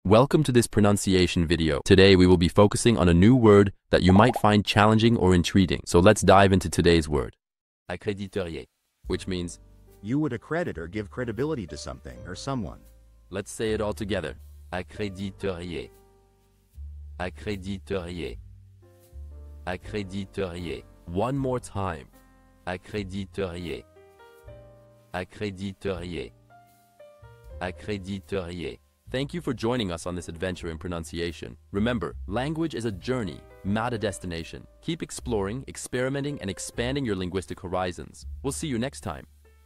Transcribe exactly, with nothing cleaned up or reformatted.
Welcome to this pronunciation video. Today we will be focusing on a new word that you might find challenging or intriguing. So let's dive into today's word. Accréditeriez, which means you would accredit or give credibility to something or someone. Let's say it all together. Accréditeriez. Accréditeriez. Accréditeriez. One more time. Accréditeriez. Accréditeriez. Accréditeriez. Thank you for joining us on this adventure in pronunciation. Remember, language is a journey, not a destination. Keep exploring, experimenting, and expanding your linguistic horizons. We'll see you next time.